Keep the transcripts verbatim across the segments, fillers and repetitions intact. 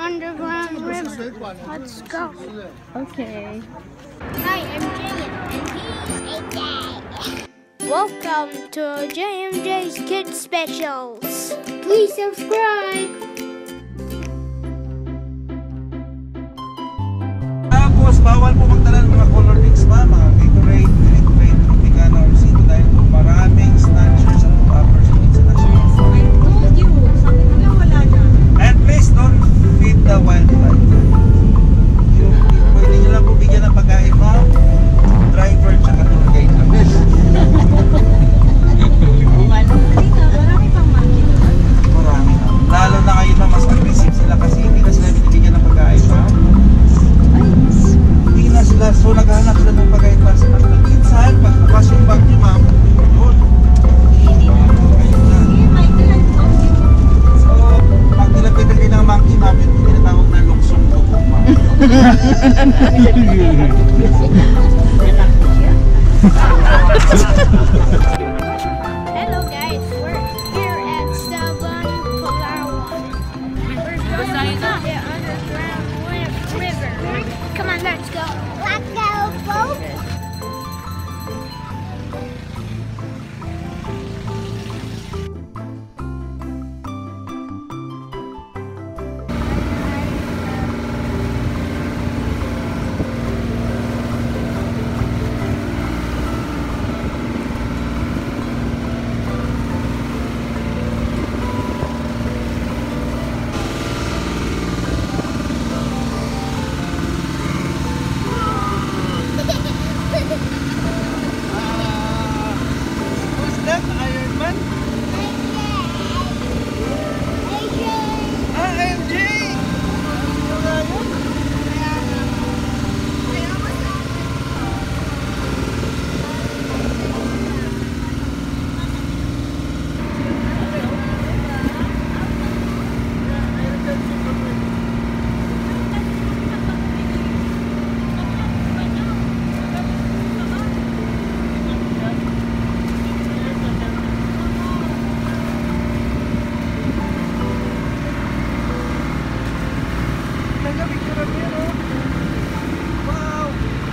underground river. Let's go. Okay. Hi, I'm Jay, and he's a guy. Welcome to J M J's Kids Specials. Please subscribe. Tapos, bawal po magdala ng mga color things pa, mga Gatorade, Gatorade, Tropicana, or Zito dahil po maraming snatchers at uppers po sa national. I told you. Sabi nila wala na. And please don't feed the wildlife. Yung, yung pwede nyo lang po bigyan ng pagkain mo, driver tsaka tour guide lang. Marami pang monkey doon. Marami na. Lalo na ngayon na mas aggressive sila kasi hindi na sila binibigyan ng pagkain pa. Hindi na sila, so naghahanap sila ng pagkain para sa kanila. Minsan, pag bukas yung bag niyo ma'am, yun. Ayun na. So, pag nilapitan kayo ng monkey ma'am, yun yung tinatawag na luksong bukong ma'am. Hello guys, we're here at Palawan. We're going to the underground river. Come on, let's go. Let's go, boat. Who's that? Iron Man? Ah, M J! Wow!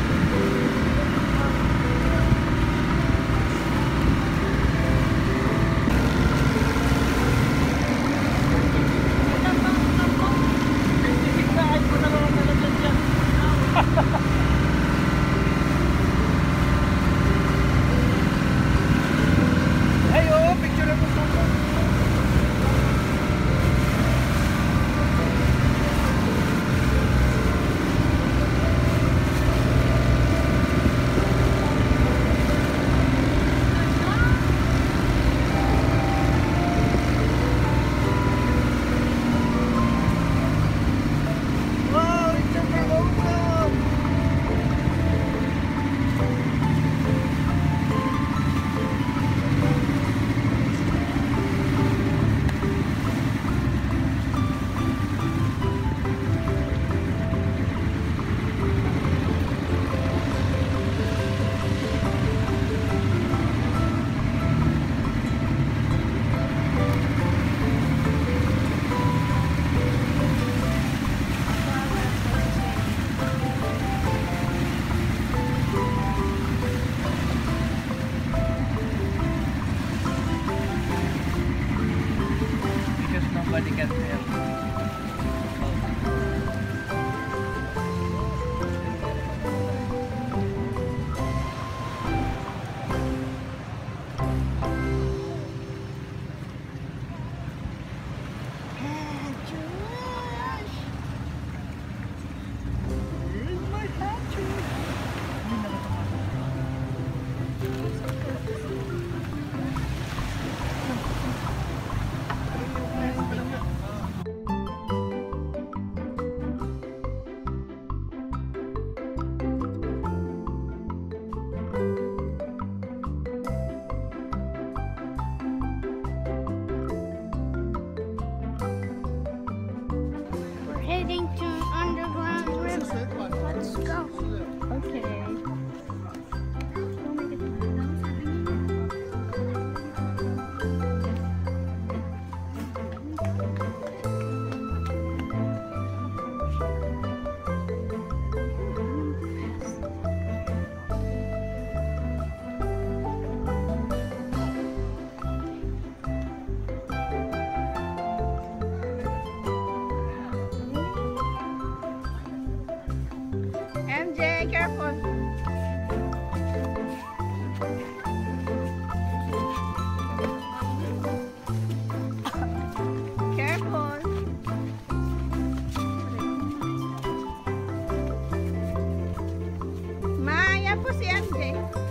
Ay, oo, picture ako po. Wow, it's super awesome! Because nobody can tell. Here's my hatchet! Jay, careful. Careful. Maya po si Ande.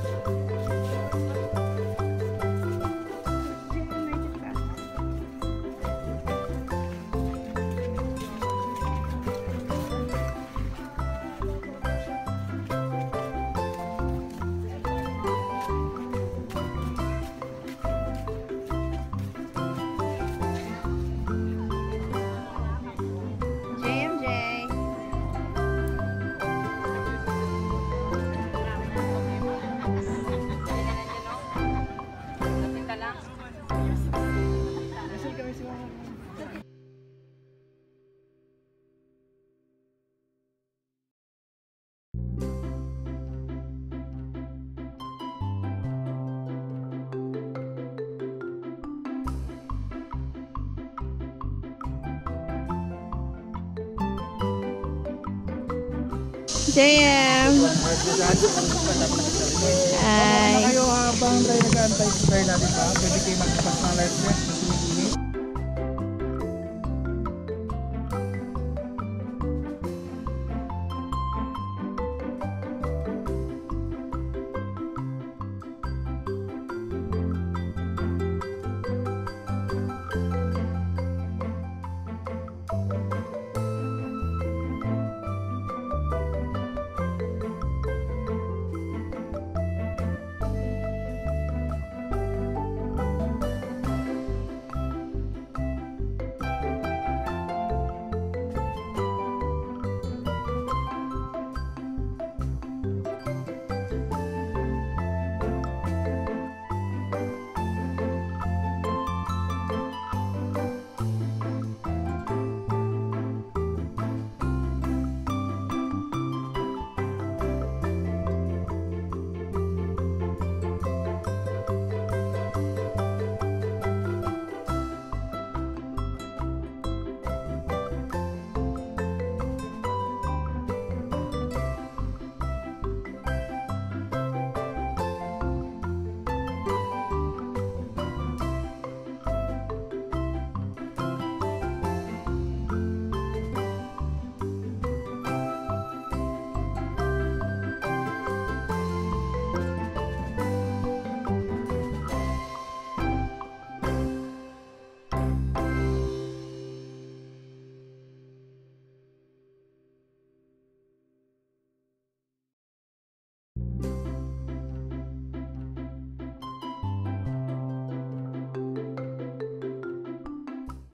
J M. Ay. Kayo habang tayo nag-aantay tayo natin pa, pwede kayo magpapas ng life vest.